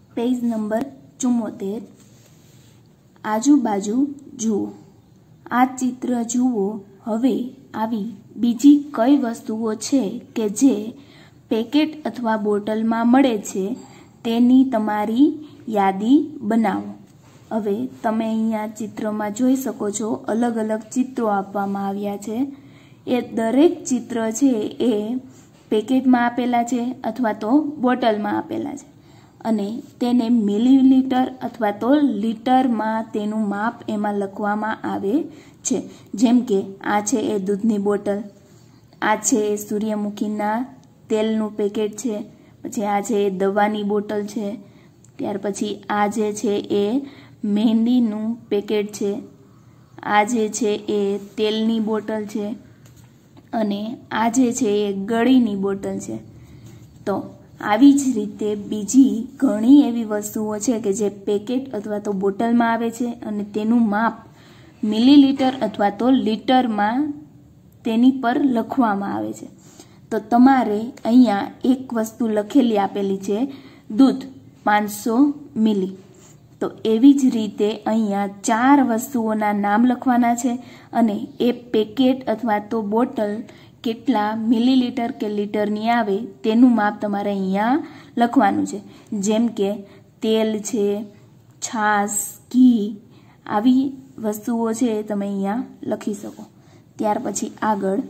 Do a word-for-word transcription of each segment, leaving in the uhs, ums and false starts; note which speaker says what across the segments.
Speaker 1: Page number चुम्मोतेर। आजूबाजू जुओ। आ चित्र जुओ। हवे आवी बीजी कई वस्तुओ छे के जे पेकेट अथवा बोटल में मळे छे तेनी तमारी यादी बनावो। हवे तमे अहींया चित्र में जोई शको छो अलग अलग चित्रो आपवामां आव्या छे। ए दरेक चित्र छे ए पेकेट में आपेला छे अथवा तो बोटल में आपेला छे अने तेने मिलीलीटर अथवा तो लीटर में तेनु माप एमां लखवामां आवे छे। जेम के आ छे ए दूधनी बोटल, आ छे ए सूर्यमुखीना तेलनुं पेकेट छे, पछी आ छे ए दवानी बोटल छे, त्यार पछी आ जे छे ए मेहंदीनुं पेकेट छे, आ जे छे ए तेलनी बोटल छे अने आ जे छे ए गळीनी बोटल छे। तो આવી જ રીતે બીજી ઘણી એવી વસ્તુઓ છે કે જે પેકેટ અથવા તો બોટલમાં આવે છે અને તેનું માપ મિલીલીટર અથવા તો લીટરમાં તેની પર લખવામાં આવે છે। તો તમારે અહીંયા એક વસ્તુ લખેલી આપેલી છે दूध पांच सौ मिली। तो एवी ज रीते अहींया चार वस्तुओना नाम लखवाना छे अने ए पेकेट अथवा तो बोटल केटला मिलीलीटर के लीटरनी आवे तेनुं माप तमारे अहींया लखवानुं छे। जेम के तेल छे, छास, घी आवी वस्तुओ छे तमे अहींया लखी शको। त्यार पछी आगळ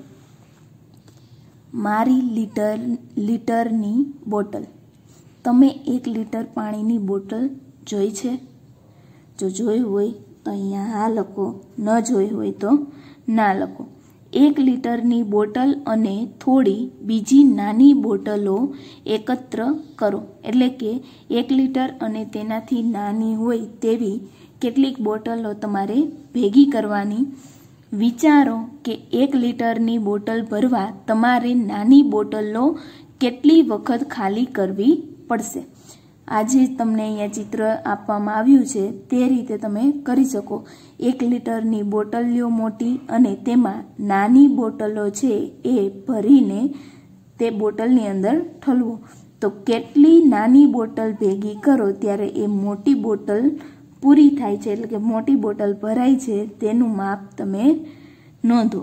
Speaker 1: मारी लीटर लीटरनी बोटल। तमे एक लीटर पाणीनी बोटल जोई छे? जो जोई होय तो अहींया हा लखो, न जोई होय तो ना लखो। एक लीटरनी बोटल अने थोड़ी बीजी नानी बोटलो एकत्र करो। एटले के एक लीटर अने तेनाथी नानी होय तेवी केटलीक बोटलो तमारे भेगी करवानी। विचारो के एक लीटरनी बोटल भरवा तमारे नानी बोटलो केटली वखत खाली करवी पड़शे। आजे तमने अहींया चित्र आपवामां आव्युं छे ते रीते तमे करी शको। एक लीटरनी बोटल ल्यो मोटी अने तेमां नानी बोटलो छे ए भरीने ते बोटलनी अंदर ठलवो। तो केटली नानी बोटल भेगी करो त्यारे ए मोटी बोटल पूरी थाय छे एटले के मोटी बोटल भराय छे तेनुं माप तमे नोंधो।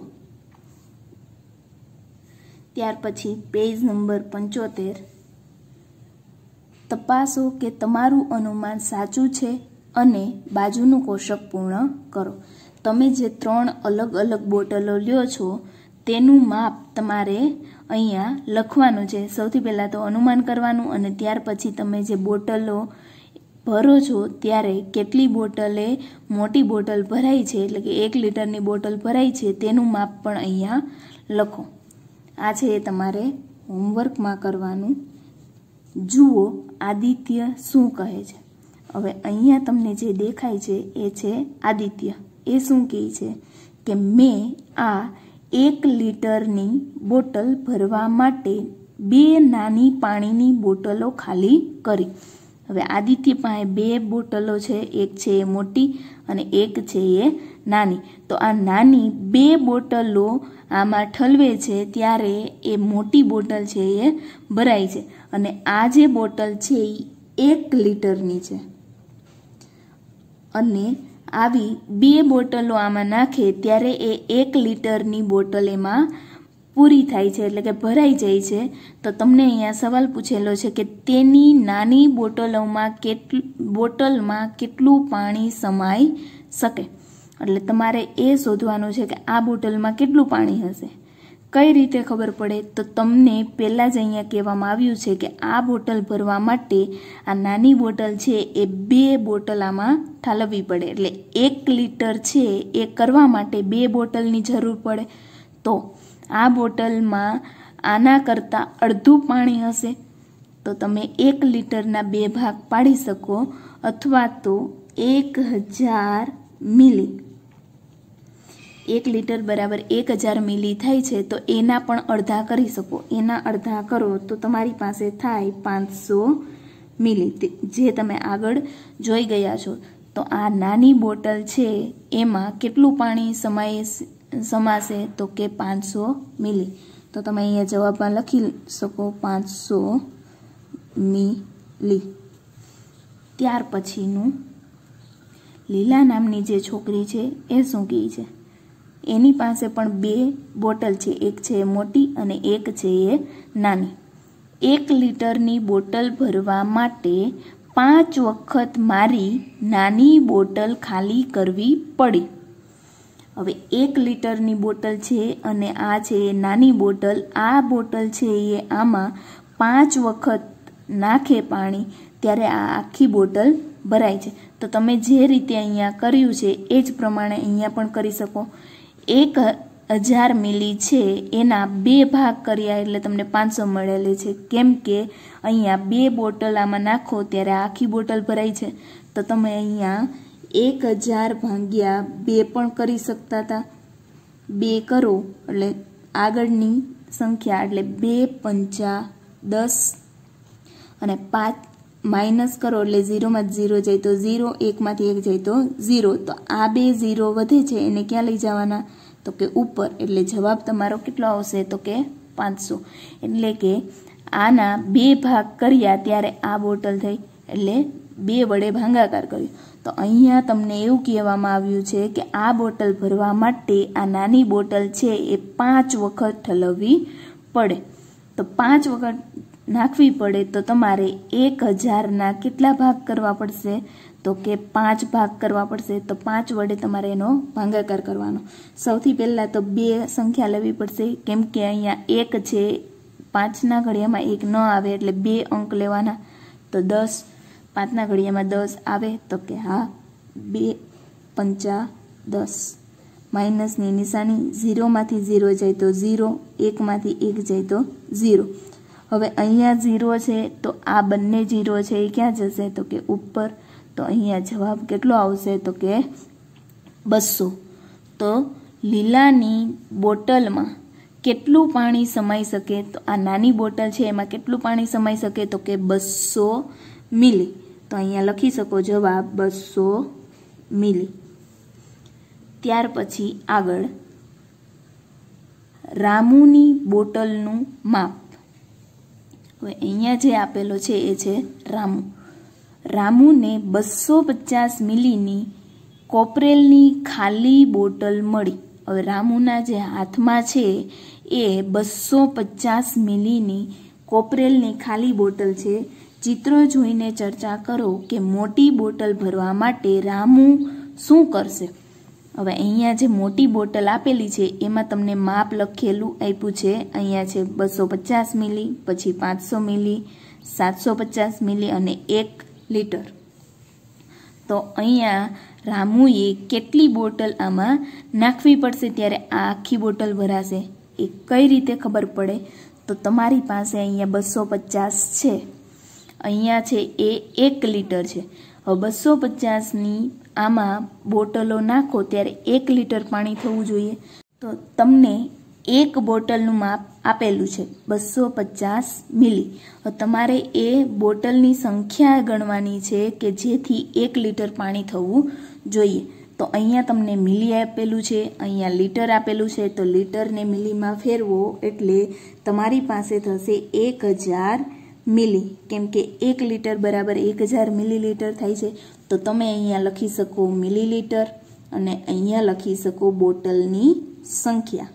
Speaker 1: त्यार पछी पेज नंबर पंचोतेर। तपासो के तमारुं अनुमान साचुं छे अने बाजुनुं कोष्टक पूर्ण करो। तमे जे त्रण अलग अलग बोटलो ल्यो छो तेनुं माप तमारे अहींया लखवानुं छे। सौथी पहेला तो अनुमान करवानुं अने त्यार पछी तमे जे बोटलो भरो छो त्यारे केटली बोटले मोटी बोटल भराई छे एटले के एक लीटरनी बोटल भराई छे तेनुं माप पण अहींया लखो। आ छे तमारे होमवर्कमां करवानुं। जुओ आदित्य शुं कहे छे। हवे अहींया तमने जे देखाय छे ए छे आदित्य। ए शुं कहे छे के मैं आ एक लीटरनी बोटल भरवा माटे बे नानी पाणीनी बोटलो खाली करी। हवे आदित्य पासे बे बोटलो छे, एक छे ए मोटी अने एक छे ए नानी। तो आ नानी बे बोटलो आमां ठलवे छे त्यारे ए मोटी बोटल छे ए भराय छे अने आ जे बोटल छे ए एक लीटरनी छे अने आवी बे बोटलो आमां नाखे त्यारे ए एक लीटरनी बोटल एमां पूरी थाय छे एटले के भराई जाय छे। तो तमने अहींया सवाल पूछेलो छे के तेनी नानी बोटलोमां केटलुं बोटलमां केटलुं पाणी समाई शके। એટલે તમારે એ શોધવાનું છે કે આ બોટલમાં કેટલું પાણી હશે। કઈ રીતે ખબર પડે તો તમને પહેલા જ અહીંયા કહેવામાં આવ્યું છે કે આ બોટલ ભરવા માટે આ નાની બોટલ છે એ બે બોટલ આમાં ઠાલવવી પડે એટલે એક લીટર છે એ કરવા માટે બે બોટલની જરૂર પડે। તો આ બોટલમાં આના કરતાં અડધું પાણી હશે તો તમે એક લીટરના બે ભાગ પાડી શકો અથવા તો એક હજાર મિલી। एक लीटर बराबर एक हज़ार मिली थाय छे तो एना पण अर्धा करी शको। एना अर्धा करो तो तमारी पासे थाय पांच सौ मिली जे तमे आगळ जोई गया छो। तो आ नानी बोटल छे एमां केटलुं पाणी समाय समाशे तो के पांच सौ मिली। तो तमे अहींया जवाबमां लखी शको पांच सौ मिली। ત્યાર પછીનું લીલા નામની જે છોકરી છે એ શું કહે છે, એની પાસે પણ બે બોટલ છે, એક છે મોટી અને એક છે એ નાની. એક લીટરની બોટલ ભરવા માટે પાંચ વખત મારી નાની બોટલ ખાલી કરવી પડી. હવે એક લીટરની બોટલ છે અને આ છે નાની બોટલ. આ બોટલ છે એ આમાં પાંચ વખત નાખે પાણી ત્યારે આ આખી બોટલ ભરાય છે. તો તમે જે રીતે અહીંયા કર્યું છે એ જ પ્રમાણે અહીંયા પણ કરી શકો. એક હજાર મિલી છે એના બે ભાગ કર્યા એટલે તમને પાંચસો મળેલી છે, કેમ કે અહીંયા બે બોટલ આમાં નાખો ત્યારે આખી બોટલ ભરાય છે. તો તમે અહીંયા એક હજાર ભાગ્યા બે પણ કરી શકતા હતા. બે કરો એટલે આગળની સંખ્યા એટલે બે પંચા દસ અને પાંચ માઇનસ કરો એટલે ઝીરોમાં ઝીરો જાય તો ઝીરો, એકમાંથી એક જાય તો ઝીરો. તો આ બે ઝીરો વધે છે એને ક્યાં લઈ જવાના, તો કે ઉપર. એટલે જવાબ તમારો કેટલો આવશે, તો કે પાંચસો. એટલે કે આના બે ભાગ કર્યા ત્યારે આ બોટલ થઈ એટલે બે વડે ભાગાકાર કર્યું. તો અહીંયા તમને એવું કહેવામાં આવ્યું છે કે આ બોટલ ભરવા માટે આ નાની બોટલ છે એ પાંચ વખત ઠલવવી પડે. તો પાંચ વખત નાખવી પડે તો તમારે એક હજારના કેટલા ભાગ કરવા પડશે, તો કે પાંચ ભાગ કરવા પડશે. તો પાંચ વડે તમારે એનો ભાગાકાર કરવાનો. સૌથી પહેલાં તો બે સંખ્યા લેવી પડશે, કેમ કે અહીંયા એક છે, પાંચના ઘડિયામાં એક ન આવે એટલે બે અંક લેવાના. તો દસ, પાંચના ઘડિયામાં દસ આવે તો કે હા, બે પંચા દસ. માઇનસની નિશાની, ઝીરોમાંથી ઝીરો જાય તો ઝીરો, એકમાંથી એક જાય તો ઝીરો. હવે અહીંયા ઝીરો છે તો આ બંને ઝીરો છે એ ક્યાં જશે, તો કે ઉપર. તો અહીંયા જવાબ કેટલો આવશે, તો કે બસો. તો લીલાની બોટલમાં કેટલું પાણી સમાઈ શકે, તો આ નાની બોટલ છે એમાં કેટલું પાણી સમાઈ શકે, તો કે બસો મિલી. તો અહીંયા લખી શકો જવાબ બસો મિલી. ત્યાર પછી આગળ રામુની બોટલનું માપ. હવે અહીંયા જે આપેલો છે એ છે રામુ. રામુને બસો પચાસ મિલીની કોપરેલની ખાલી બોટલ મળી. હવે રામુના જે હાથમાં છે એ બસો પચાસ મિલીની કોપરેલની ખાલી બોટલ છે. ચિત્રો જોઈને ચર્ચા કરો કે મોટી બોટલ ભરવા માટે રામુ શું કરશે. હવે અહીંયા જે મોટી બોટલ આપેલી છે એમાં તમને માપ લખેલું આપ્યું છે. અહીંયા છે બસો પચાસ મિલી, પછી પાંચસો મિલી, સાતસો પચાસ મિલી અને એક લીટર. તો અહીંયા રામુએ કેટલી બોટલ આમાં નાખવી પડશે ત્યારે આ આખી બોટલ ભરાશે. એ કઈ રીતે ખબર પડે, તો તમારી પાસે અહીંયા બસો પચાસ છે, અહીંયા છે એ એક લીટર છે. હવે બસો પચાસની આમાં બોટલો નાખો ત્યારે એક લીટર પાણી થવું જોઈએ. તો તમને એક બોટલનું માપ આપેલું છે બસો પચાસ મિલી. હવે તમારે એ બોટલની સંખ્યા ગણવાની છે કે જેથી એક લીટર પાણી થવું જોઈએ. તો અહીંયા તમને મિલી આપેલું છે, અહીંયા લીટર આપેલું છે. તો લીટરને મિલીમાં ફેરવો એટલે તમારી પાસે થશે એક હજાર મિલી, કેમ કે એક લીટર બરાબર એક હજાર મિલીલીટર થાય છે. તો તમે અહીંયા લખી શકો મિલીલીટર અને અહીંયા લખી શકો બોટલની સંખ્યા,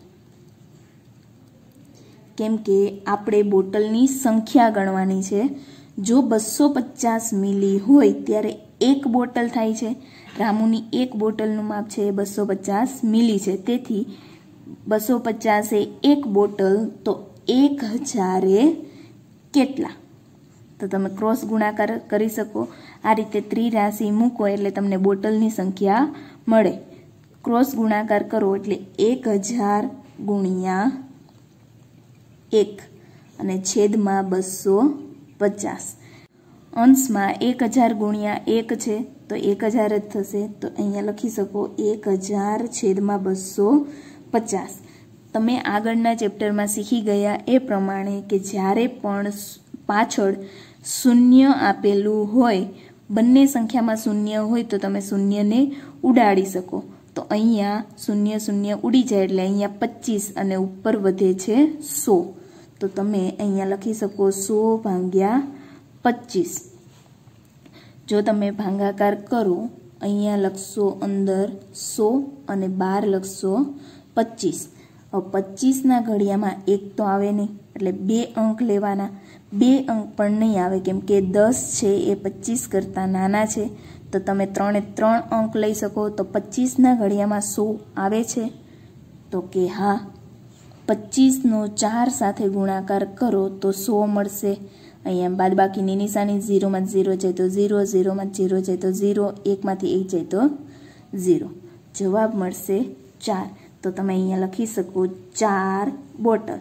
Speaker 1: કેમ કે આપણે બોટલની સંખ્યા ગણવાની છે. જો બસો પચાસ મિલી હોય ત્યારે એક બોટલ થાય છે. રામુની એક બોટલનું માપ છે બસો પચાસ મિલી છે, તેથી બસો પચાસે એક બોટલ તો એક હજારે કેટલા, તો તમે ક્રોસ ગુણાકાર કરી શકો. આ રીતે ત્રિરાશિ મૂકો એટલે તમને બોટલની સંખ્યા મળે. ક્રોસ ગુણાકાર કરો એટલે એક હજાર ગુણ્યા એક અને છેદમાં બસો પચાસ. અંશમાં એક હજાર ગુણ્યા એક છે તો એક હજાર જ થશે. તો અહીંયા લખી શકો એક હજાર છેદમાં બસો પચાસ. તમે આગળના ચેપ્ટરમાં શીખી ગયા એ પ્રમાણે કે જ્યારે પણ પાછળ શૂન્ય આપેલું હોય, બંને સંખ્યામાં શૂન્ય હોય તો તમે શૂન્યને ઉડાડી શકો. તો અહીંયા શૂન્ય શૂન્ય ઉડી જાય એટલે અહીંયા પચીસ અને ઉપર વધે છે સો. તો તમે અહીંયા લખી શકો સો ભાગ્યા પચીસ. જો તમે ભાગાકાર કરો, અહીંયા લખશો અંદર સો અને બાર લખશો પચીસ. હવે પચીસના ઘડિયામાં એક તો આવે નહીં, એટલે બે અંક લેવાના. બે અંક પણ નહીં આવે, કેમ કે દસ છે એ પચીસ કરતાં નાના છે. તો તમે ત્રણે ત્રણ અંક લઈ શકો. તો પચીસના ઘડિયામાં સો આવે છે? તો કે હા. પચીસનો ચાર સાથે ગુણાકાર કરો તો સો મળશે. અહીંયા બાદ બાકીની નિશાની, ઝીરોમાં ઝીરો જાય તો ઝીરો, ઝીરોમાં ઝીરો જાય તો ઝીરો, એકમાંથી એક જાય તો ઝીરો. જવાબ મળશે ચાર. તો તમે અહીંયા લખી શકો ચાર બોટલ.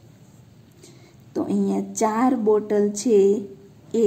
Speaker 1: તો અહીંયા ચાર બોટલ છે એ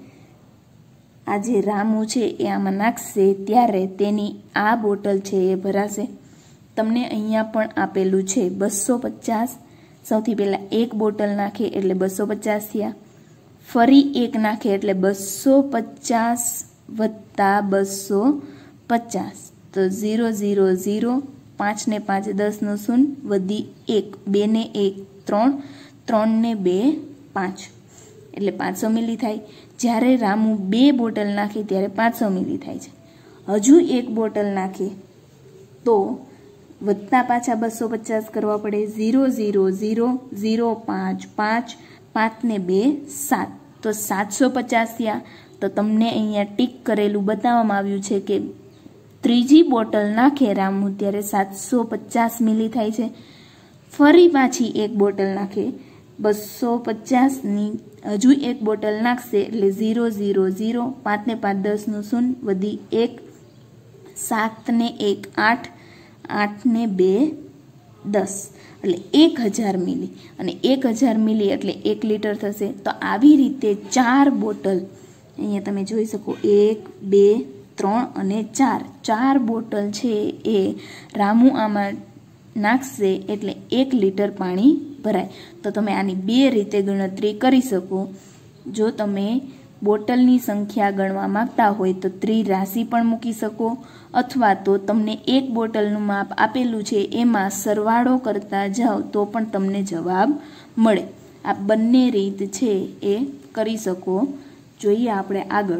Speaker 1: આ જે રામુ છે એ આમાં નાખશે ત્યારે તેની આ બોટલ છે એ ભરાશે. તમને અહીંયા પણ આપેલું છે બસો પચાસ. સૌથી પહેલાં એક બોટલ નાખે એટલે બસો પચાસ થયા. ફરી એક નાખે એટલે બસો પચાસ વત્તા બસો પચાસ. તો ઝીરો ઝીરો ઝીરો, પાંચ ને પાંચ દસનું શૂન્ય, વધી એક, બે ને એક ત્રણ, ત્રણ ને બે પાંચ, એટલે પાંચસો મિલી થાય. જ્યારે રામુ બે બોટલ નાખે ત્યારે પાંચસો મિલી થાય છે. હજુ એક બોટલ નાખે તો વત્તા પાછા બસો પચાસ કરવા પડે. ઝીરો ઝીરો ઝીરો, ઝીરો પાંચ પાંચ, પાંચ ને બે સાત, તો સાતસો પચાસ થયા. તો તમને અહીંયા ટીક કરેલું બતાવવામાં આવ્યું છે કે ત્રીજી બોટલ નાખે રામુ ત્યારે સાતસો પચાસ મિલી થાય છે. ફરી પાછી એક બોટલ નાખે, બસો પચાસની હજુ એક બોટલ નાખશે એટલે ઝીરો ઝીરો ઝીરો, પાંચ ને પાંચ દસનું શૂન્ય, વધી એક, સાત ને એક આઠ, આઠ ને બે દસ, એટલે એક હજાર મિલી. અને એક હજાર મિલી એટલે એક લીટર થશે. તો આવી રીતે ચાર બોટલ અહીંયા તમે જોઈ શકો, એક, બે, ત્રણ અને ચાર ચાર બોટલ છે એ રામુ આમાં નાખશે એટલે એક લીટર પાણી ભરાય. તો તમે આની બે રીતે ગણતરી કરી શકો. જો તમે બોટલની સંખ્યા ગણવા માંગતા હોય તો ત્રિરાશિ પણ મૂકી શકો, અથવા તો તમને એક બોટલનું માપ આપેલું છે એમાં સરવાળો કરતા જાઓ તો પણ તમને જવાબ મળે. આ બંને રીત છે એ કરી શકો. જોઈએ આપણે આગળ.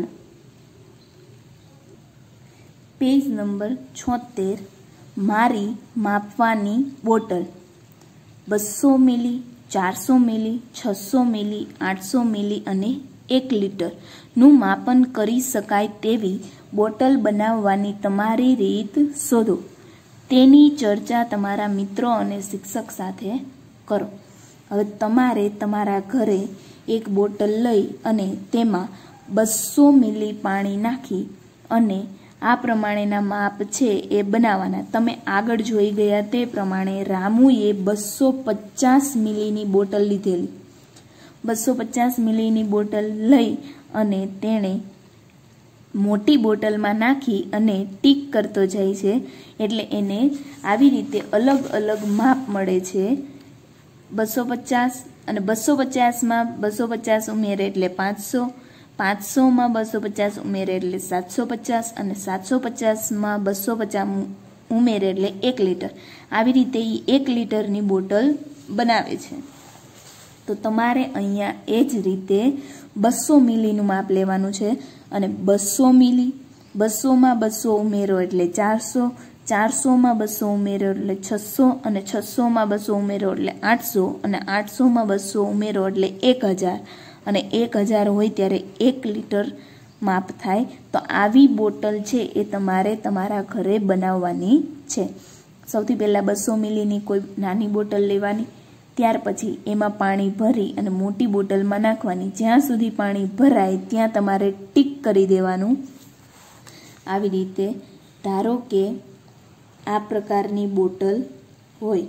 Speaker 1: પેજ નંબર છોતેર, મારી માપવાની બોટલ. બસો મિલી, ચારસો મિલી, છસો મિલી, આઠસો મિલી અને એક લીટરનું માપન કરી શકાય તેવી બોટલ બનાવવાની તમારી રીત શોધો. તેની ચર્ચા તમારા મિત્રો અને શિક્ષક સાથે કરો. હવે તમારે તમારા ઘરે એક બોટલ લઈ અને તેમાં બસો મિલી પાણી નાખી અને આ પ્રમાણેના માપ છે એ બનાવવાના. તમે આગળ જોઈ ગયા તે પ્રમાણે રામુએ બસો પચાસ મિલીની બોટલ લીધેલી. બસો પચાસ મિલીની બોટલ લઈ અને તેણે મોટી બોટલમાં નાખી અને ટીક કરતો જાય છે, એટલે એને આવી રીતે અલગ અલગ માપ મળે છે. બસો પચાસ અને બસો પચાસમાં બસો પચાસ ઉમેરે એટલે પાંચસો, પાંચસોમાં બસો પચાસ ઉમેરે એટલે સાતસો પચાસ અને સાતસો પચાસમાં બસો પચાસ ઉમેરે એટલે એક લીટર. આવી રીતે એ એક લીટરની બોટલ બનાવે છે. તો તમારે અહીંયા એ જ રીતે બસો મિલીનું માપ લેવાનું છે અને બસો મિલી, બસોમાં બસો ઉમેરો એટલે ચારસો, ચારસોમાં બસો ઉમેરો એટલે છસો અને છસોમાં બસો ઉમેરો એટલે આઠસો અને આઠસોમાં બસો ઉમેરો એટલે એક હજાર અને એક હજાર હોય ત્યારે એક લીટર માપ થાય. તો આવી બોટલ છે એ તમારે તમારા ઘરે બનાવવાની છે. સૌથી પહેલાં બસો મિલીની કોઈ નાની બોટલ લેવાની, ત્યાર પછી એમાં પાણી ભરી અને મોટી બોટલમાં નાખવાની. જ્યાં સુધી પાણી ભરાય ત્યાં તમારે ટીક કરી દેવાનું. આવી રીતે ધારો કે આ પ્રકારની બોટલ હોય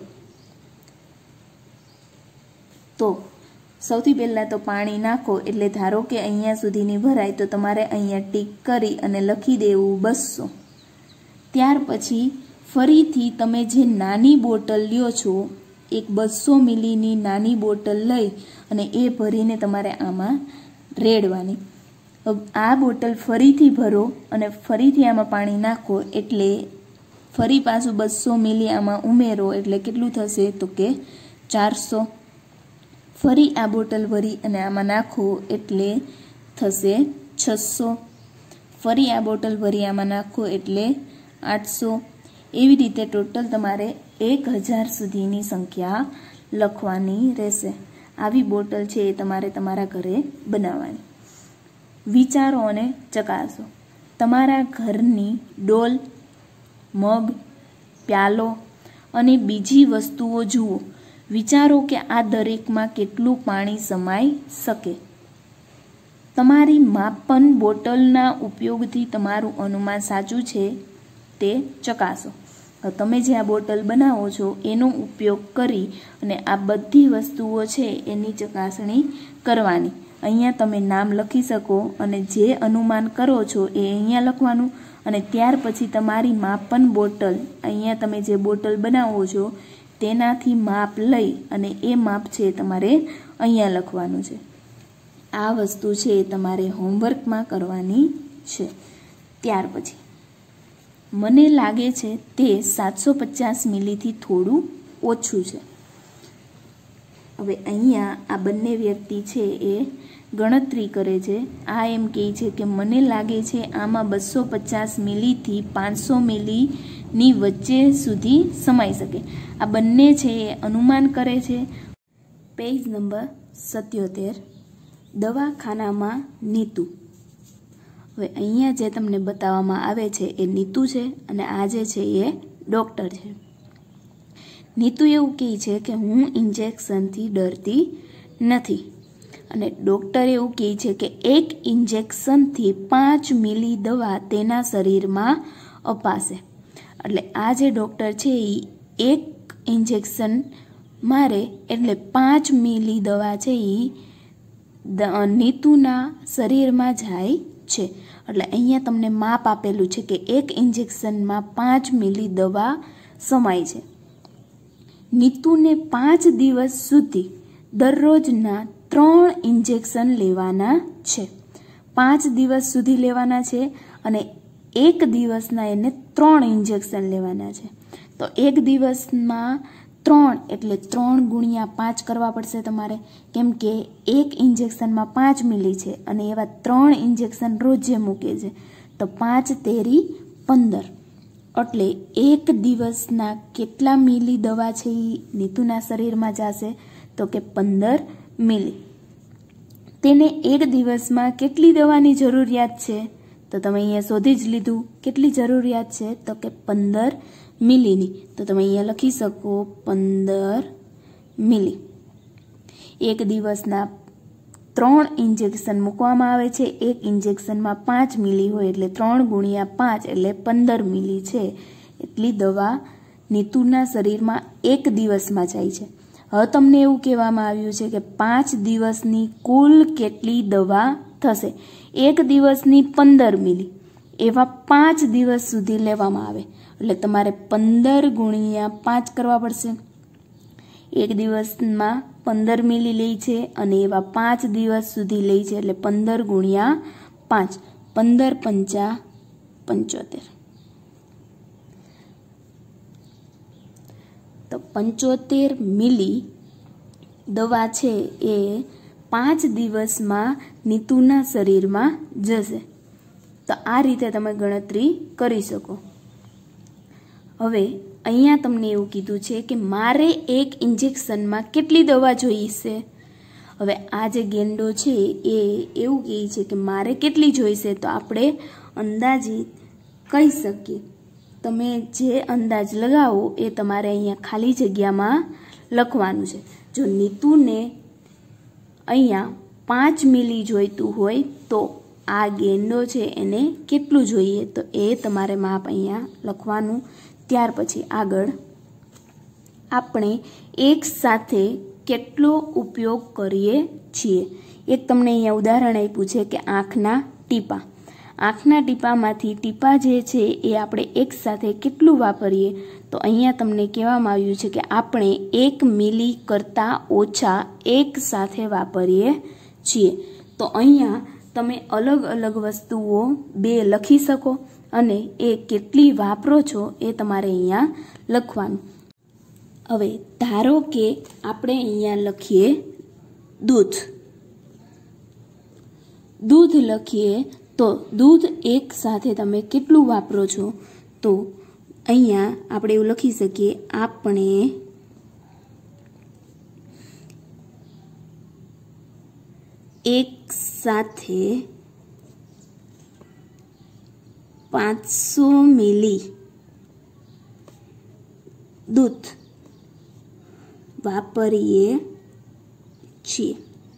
Speaker 1: તો સૌથી પહેલાં તો પાણી નાખો, એટલે ધારો કે અહીંયા સુધીની ભરાય તો તમારે અહીંયા ટીક કરી અને લખી દેવું બસો. ત્યાર પછી ફરીથી તમે જે નાની બોટલ લ્યો છો, એક બસો મિલીની નાની બોટલ લઈ અને એ ભરીને તમારે આમાં રેડવાની. આ બોટલ ફરીથી ભરો અને ફરીથી આમાં પાણી નાખો, એટલે ફરી પાછું બસો મિલી આમાં ઉમેરો એટલે કેટલું થશે તો કે ચારસો. ફરી આ બોટલ ભરી અને આમાં નાખો એટલે થશે છસો. ફરી આ બોટલ ભરી આમાં નાખો એટલે આઠસો. એવી રીતે ટોટલ તમારે એક હજાર સુધીની સંખ્યા લખવાની રહેશે. આવી બોટલ છે એ તમારે તમારા ઘરે બનાવવાની. વિચારો અને ચકાસો. તમારા ઘરની ડોલ, મગ, પ્યાલો અને બીજી વસ્તુઓ જુઓ. વિચારો કે આ દરેકમાં કેટલું પાણી સમાઈ શકે. તમારી માપન બોટલના ઉપયોગથી તમારું અનુમાન સાચું છે તે ચકાસો. તમે જે આ બોટલ બનાવો છો એનો ઉપયોગ કરી અને આ બધી વસ્તુઓ છે એની ચકાસણી કરવાની. અહીંયા તમે નામ લખી શકો અને જે અનુમાન કરો છો એ અહીંયા લખવાનું અને ત્યાર પછી તમારી માપન બોટલ, અહીંયા તમે જે બોટલ બનાવો છો તેનાથી માપ લઈ અને એ માપ છે તમારે અહીંયા લખવાનું છે. આ વસ્તુ છે તમારે હોમવર્કમાં કરવાની છે. ત્યાર પછી મને લાગે છે તે સાતસો પચાસ મિલીથી થોડું ઓછું છે. હવે અહીંયા આ બંને વ્યક્તિ છે એ ગણતરી કરે છે. આ એમ કહે છે કે મને લાગે છે આમાં બસો પચાસ મિલીથી પાંચસો મિલીની વચ્ચે સુધી સમાઈ શકે. આ બંને છે એ અનુમાન કરે છે. પેજ નંબર સત્યોતેર. દવાખાનામાં નીતુ. હવે અહીંયા જે તમને બતાવવામાં આવે છે એ નીતુ છે અને આ જે છે એ ડૉક્ટર છે. નીતુ એવું કહે છે કે હું ઇન્જેક્શનથી ડરતી નથી અને ડૉક્ટર એવું કહે છે કે એક ઇન્જેક્શનથી પાંચ મિલી દવા તેના શરીરમાં અપાશે. એટલે આ જે ડૉક્ટર છે એ એક ઇન્જેક્શન મારે એટલે પાંચ મિલી દવા છે એ નીતુના શરીરમાં જાય છે. એટલે અહીંયા તમને માપ આપેલું છે કે એક ઇન્જેક્શનમાં પાંચ મિલી દવા સમાય છે. નીતુને પાંચ દિવસ સુધી દરરોજના ત્રણ ઇન્જેક્શન લેવાના છે. પાંચ દિવસ સુધી લેવાના છે અને એક દિવસના એને ત્રણ ઇન્જેક્શન લેવાના છે. તો એક દિવસમાં ત્રણ એટલે ત્રણ ગુણ્યા પાંચ કરવા પડશે તમારે, કેમ કે એક ઇન્જેક્શનમાં પાંચ મિલી છે અને એવા ત્રણ ઇન્જેક્શન રોજે મૂકે છે. તો પાંચ તેરી પંદર એટલે એક દિવસના કેટલા મિલી દવા છે એ નીતુના શરીરમાં જશે તો કે પંદર મિલી. તેને એક દિવસમાં કેટલી દવાની જરૂરિયાત છે તો તમે અહીંયા શોધી જ લીધું. કેટલી જરૂરિયાત છે તો કે પંદર મિલીની. તો તમે અહીંયા લખી શકો પંદર મિલી. એક દિવસના ત્રણ ઇન્જેક્શન મૂકવામાં આવે છે. એક ઇન્જેક્શનમાં પાંચ મિલી હોય એટલે ત્રણ ગુણ્યા પાંચ એટલે પંદર મિલી છે. એટલી દવા નીતુના શરીરમાં એક દિવસમાં જાય છે. હવે તમને એવું કહેવામાં આવ્યું છે કે પાંચ દિવસની કુલ કેટલી દવા થશે. એક દિવસની પંદર મિલી એવા પાંચ દિવસ સુધી લેવામાં આવે એટલે તમારે પંદર ગુણ્યા પાંચ કરવા પડશે. એક દિવસમાં પંદર મિલી લે છે અને એવા પાંચ દિવસ સુધી લે છે એટલે પંદર ગુણ્યા પાંચ, પંદર પંચા પંચોતેર. તો પંચોતેર મિલી દવા છે એ પાંચ દિવસમાં નીતુના શરીરમાં જશે. તો આ રીતે તમે ગણતરી કરી શકો. હવે અહીંયા તમને એવું કીધું છે કે મારે એક ઇન્જેક્શનમાં કેટલી દવા જોઈશે. હવે આ જે ગેંડો છે એ એવું કહે છે કે મારે કેટલી જોઈશે તો આપણે અંદાજિત કહી શકીએ. તમે જે અંદાજ લગાવો એ તમારે અહીંયા ખાલી જગ્યામાં લખવાનું છે. જો નીતુને અહીંયા પાંચ મિલી જોઈતું હોય તો આ ગેંડો છે એને કેટલું જોઈએ તો એ તમારે માપ અહીંયા લખવાનું. ત્યાર પછી આગળ આપણે એક સાથે કેટલો ઉપયોગ કરીએ છીએ. એક તમને અહીંયા ઉદાહરણ આપ્યું છે કે આંખના ટીપા. આંખના ટીપામાંથી ટીપા જે છે એ આપણે એક સાથે કેટલું વાપરીએ તો અહીંયા તમને કહેવામાં આવ્યું છે કે આપણે એક મિલી કરતાં ઓછા એક સાથે વાપરીએ છીએ. તો અહીંયા તમે અલગ અલગ વસ્તુઓ બે લખી શકો અને એ કેટલી વાપરો છો એ તમારે અહીંયા લખવાનું. હવે ધારો કે આપણે અહીંયા લખીએ દૂધ. દૂધ લખીએ તો દૂધ એક સાથે તમે કેટલું વાપરો છો? તો અહીંયા આપણે એવું લખી શકીએ, આપણે એક સાથે પાંચસો મિલી દૂધ વાપરીએ છીએ.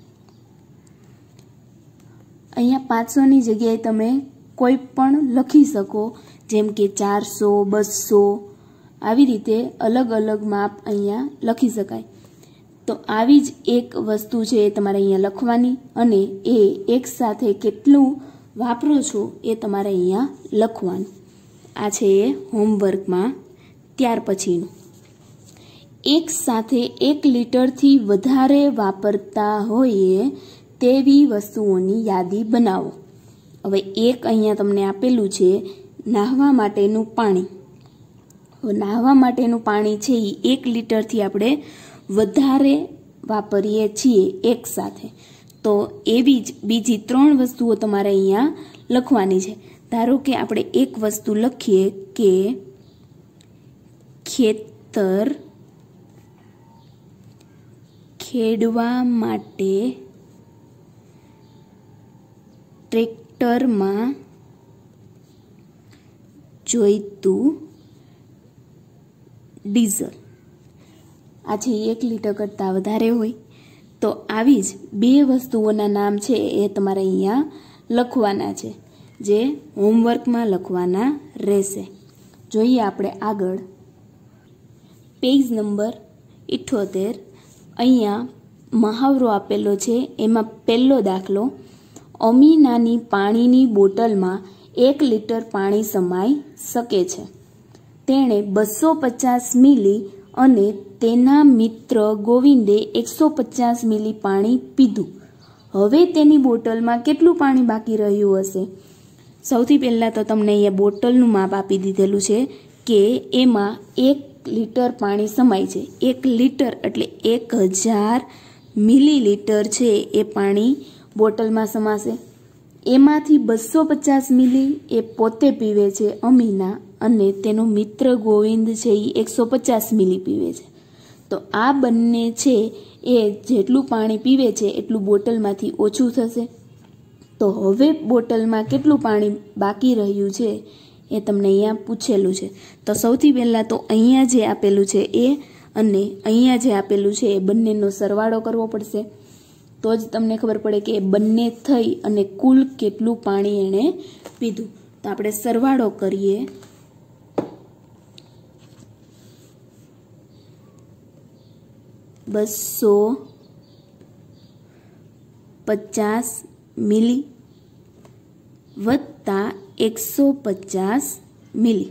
Speaker 1: અહીંયા પાંચસોની જગ્યાએ તમે કોઈ પણ લખી શકો, જેમ કે ચારસો, બસો, આવી રીતે અલગ અલગ માપ અહીંયા લખી શકાય. તો આવી જ એક વસ્તુ છે એ તમારે અહીંયા લખવાની, અને એ એક સાથે કેટલું વાપરો છો એ તમારે અહીંયા લખવાનું. આ છે એ હોમવર્કમાં. ત્યાર પછીનું, એક સાથે એક લીટરથી વધારે વાપરતા હોઈએ તેવી વસ્તુઓની યાદી બનાવો. હવે એક અહીંયા તમને આપેલું છે નાહવા માટેનું પાણી. નાહવા માટેનું પાણી છે એ એક લીટરથી આપણે વધારે વાપરીએ છીએ એક સાથે. તો એવી જ બીજી ત્રણ વસ્તુઓ તમારે અહીંયા લખવાની છે. ધારો કે આપણે એક વસ્તુ લખીએ કે ખેતર ખેડવા માટે ટ્રેક્ટરમાં જોઈતું ડીઝલ. આ છે એક લીટર કરતાં વધારે હોય. તો આવી જ બે વસ્તુઓના નામ છે એ તમારે અહીંયા લખવાના છે, જે હોમવર્કમાં લખવાના રહેશે. જોઈએ આપણે આગળ. પેજ નંબર ઇઠ્ઠોતેર. અહીંયા મહાવરો આપેલો છે. એમાં પહેલો દાખલો, અમીનાની પાણીની બોટલમાં એક લીટર પાણી સમાઈ શકે છે. તેણે બસો પચાસ મિલી અને તેના મિત્ર ગોવિંદે એકસો પચાસ મિલી પાણી પીધું. હવે તેની બોટલમાં કેટલું પાણી બાકી રહ્યું હશે? સૌથી પહેલાં તો તમને અહીંયા બોટલનું માપ આપી દીધેલું છે કે એમાં એક લીટર પાણી સમાય છે. એક લીટર એટલે એક હજાર મિલીલીટર છે એ પાણી બોટલમાં સમાશે. એમાંથી બસો પચાસ મિલી એ પોતે પીવે છે અમીના, અને તેનો મિત્ર ગોવિંદ છે એ એકસો પચાસ મિલી પીવે છે. તો આ બંને છે એ જેટલું પાણી પીવે છે એટલું બોટલમાંથી ઓછું થશે. તો હવે બોટલમાં કેટલું પાણી બાકી રહ્યું છે એ તમને અહીંયા પૂછેલું છે. તો સૌથી પહેલાં તો અહીંયા જે આપેલું છે એ અને અહીંયા જે આપેલું છે એ બંનેનો સરવાળો કરવો પડશે. તો જ તમને ખબર પડે કે બંને થઈ અને કુલ કેટલું પાણી એણે પીધું. તો આપણે સરવાળો કરીએ. બસો પચાસ મિલી વત્તા એકસો પચાસ મિલી.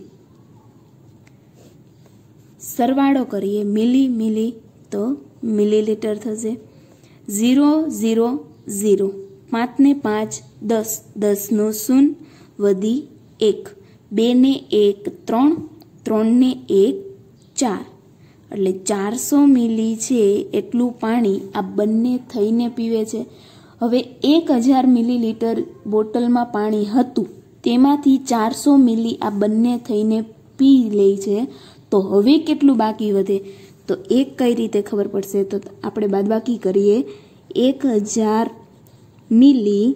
Speaker 1: સરવાળો કરીએ મિલી મિલી તો મિલીલીટર થશે. ઝીરો ઝીરો ઝીરો, પાંચને પાંચ દસ, દસનો શૂન્ય વધી એક, બેને એક ત્રણ, ત્રણને એક ચાર, એટલે ચારસો મિલી છે એટલું પાણી આ બંને થઈને પીવે છે. હવે એક હજાર મિલીલીટર બોટલમાં પાણી હતું, તેમાંથી ચારસો મિલી આ બંને થઈને પી લે છે. તો હવે કેટલું બાકી વધે? તો એક કઈ રીતે ખબર પડશે? તો આપણે બાદબાકી કરીએ. એક હજાર મિલી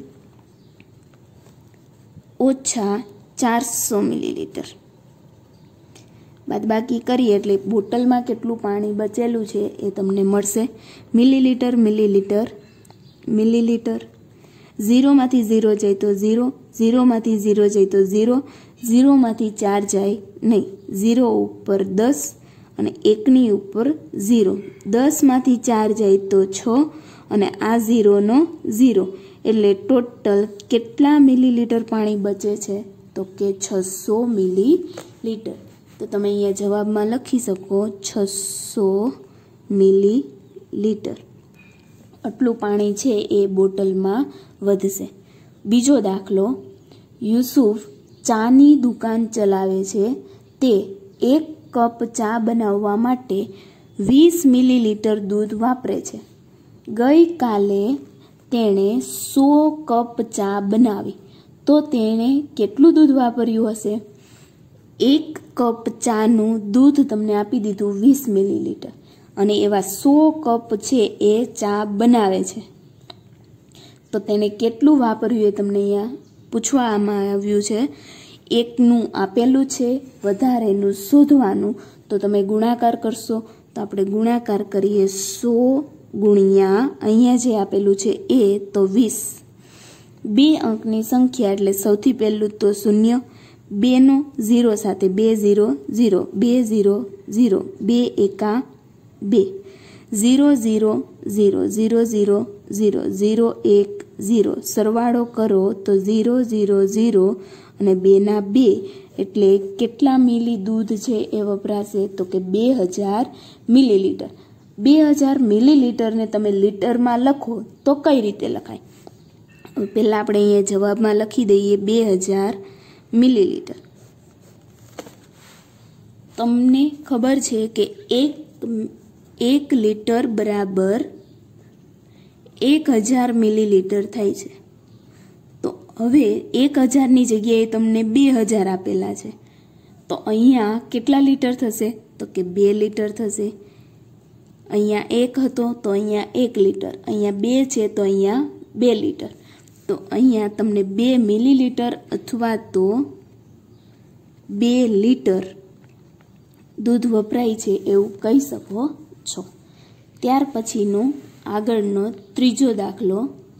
Speaker 1: ઓછા ચારસો મિલીલીટર બાદબાકી કરીએ એટલે બોટલમાં કેટલું પાણી બચેલું છે એ તમને મળશે. Millilitre millilitre millilitre. ઝીરોમાંથી ઝીરો જાય તો ઝીરો, ઝીરોમાંથી ઝીરો જાય તો ઝીરો, ઝીરોમાંથી ચાર જાય નહીં. ઝીરો ઉપર દસ અને એકની ઉપર ઝીરો. દસમાંથી ચાર જાય તો છ અને આ ઝીરોનો ઝીરો, એટલે ટોટલ કેટલા મિલીલીટર પાણી બચે છે? તો કે છસો મિલીલીટર. તો તમે અહીંયા જવાબમાં લખી શકો છસો મિલીલીટર. આટલું પાણી છે એ બોટલમાં વધશે. બીજો દાખલો, યુસુફ ચાની દુકાન ચલાવે છે. તે એક કપ ચા બનાવવા માટે વીસ મિલીલીટર દૂધ વાપરે છે. ગઈકાલે તેણે સો કપ ચા બનાવી, તો તેણે કેટલું દૂધ વાપર્યું હશે? એક કપ ચાનું દૂધ તમને આપી દીધું વીસ મિલીલીટર અને એવા સો કપ છે એ ચા બનાવે છે, તો તેને કેટલું વાપર્યું એ તમને અહીંયા પૂછવામાં આવ્યું છે. એકનું આપેલું છે, વધારેનું શોધવાનું. તો તમે ગુણાકાર કરશો તો આપણે ગુણાકાર કરીએ સો ગુણ્યા અહીંયા જે આપેલું છે એ તો વીસ. બે અંકની સંખ્યા એટલે સૌથી પહેલું તો શૂન્ય, બેનો ઝીરો સાથે બે ઝીરો ઝીરો, બે ઝીરો ઝીરો, બે એકા બે, zero zero zero, zero zero zero, zero એક ઝીરો, સરવાળો કરો તો ઝીરો ઝીરો ઝીરો અને બેના બે એટલે કેટલા મિલી દૂધ છે એ વપરાશે? તો કે બે હજાર મિલીલીટર. બે હજાર મિલીલીટરને તમે લીટરમાં લખો તો કઈ રીતે લખાય? પહેલાં આપણે અહીંયા જવાબમાં લખી દઈએ બે હજાર મિલીલીટર. તમને ખબર છે કે એક એક લીટર બરાબર એક હજાર મિલીલીટર થાય છે. તો હવે એક હજારની જગ્યાએ તમને બે હજાર આપેલા છે, તો અહીંયા કેટલા લીટર થશે? તો કે બે લીટર થશે. અહીંયા એક હતો તો અહીંયા એક લીટર, અહીંયા બે છે તો અહીંયા બે લીટર. તો અહીંયા તમને બે મિલીલીટર અથવા તો બે લીટર દૂધ વપરાય છે એવું કહી શકો છો. ત્યાર પછીનો આગળનો ત્રીજો દાખલો.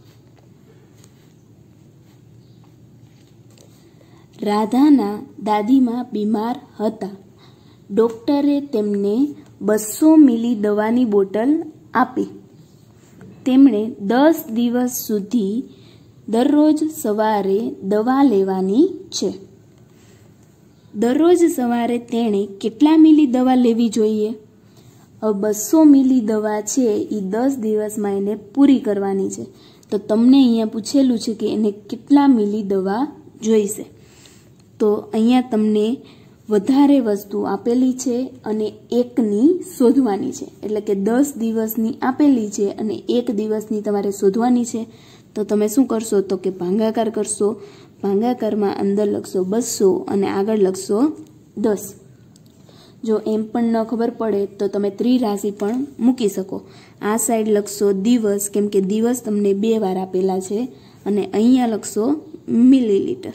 Speaker 1: રાધાના દાદીમાં બીમાર હતા. ડોક્ટરે તેમને બસો મિલી દવાની બોટલ આપી. તેમણે દસ દિવસ સુધી દરરોજ સવારે દવા લેવાની છે. દરરોજ સવારે તેણે કેટલા મિલી દવા લેવી જોઈએ? હવે બસો મિલી દવા છે એ દસ દિવસમાં એને પૂરી કરવાની છે, તો તમને અહીંયા પૂછેલું છે કે એને કેટલા મિલી દવા જોઈશે. તો અહીંયા તમને વધારે વસ્તુ આપેલી છે અને એકની શોધવાની છે, એટલે કે દસ દિવસની આપેલી છે અને એક દિવસની તમારે શોધવાની છે. તો તમે શું કરશો? તો કે ભાગાકાર કરશો. ભાગાકારમાં અંદર લખશો બસો અને આગળ લખશો દસ. જો એમ પણ ન ખબર પડે તો તમે ત્રિરાશિ પણ મૂકી શકો. આ સાઈડ લખશો દિવસ, કેમ કે દિવસ તમને બે વાર આપેલા છે, અને અહીંયા લખશો મિલીલીટર.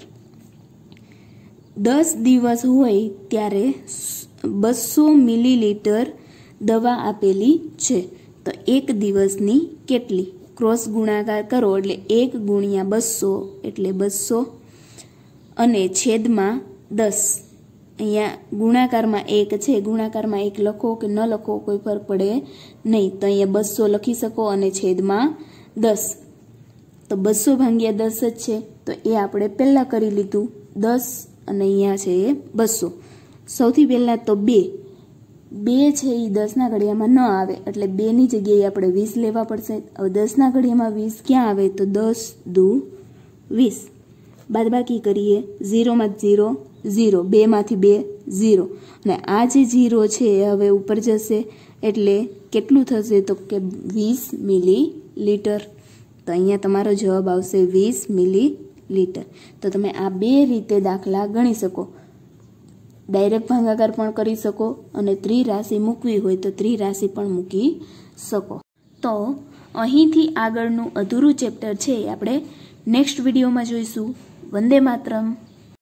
Speaker 1: દસ દિવસ હોય ત્યારે બસો મિલીલીટર દવા આપેલી છે, તો એક દિવસની કેટલી? ક્રોસ ગુણાકાર કરો એટલે એક ગુણ્યા બસો એટલે બસો અને છેદમાં દસ. અહીંયા ગુણાકારમાં એક છે, ગુણાકારમાં એક લખો કે ન લખો કોઈ ફરક પડે નહીં. તો અહીંયા બસો લખી શકો અને છેદમાં દસ. તો બસો ભાગ્યા દસ જ છે, તો એ આપણે પહેલાં કરી લીધું. દસ અને અહીંયા છે એ બસો. સૌથી પહેલાં તો બે બે છે એ દસના ઘડિયામાં ન આવે, એટલે બેની જગ્યાએ આપણે વીસ લેવા પડશે. હવે દસના ઘડિયામાં વીસ ક્યાં આવે? તો દસ દુ વીસ. બાદબાકી કરીએ, ઝીરોમાં ઝીરો ઝીરો, બેમાંથી બે ઝીરો, અને આ જે ઝીરો છે એ હવે ઉપર જશે એટલે કેટલું થશે? તો કે વીસ મિલી લીટર. તો અહીંયા તમારો જવાબ આવશે વીસ મિલી લીટર. તો તમે આ બે રીતે દાખલા ગણી શકો. ડાયરેક્ટ ભાગાકાર પણ કરી શકો અને ત્રિરાશિ મૂકવી હોય તો ત્રિરાશિ પણ મૂકી શકો. તો અહીંથી આગળનું અધૂરું ચેપ્ટર છે એ આપણે નેક્સ્ટ વિડીયોમાં જોઈશું. વંદે માતરમ.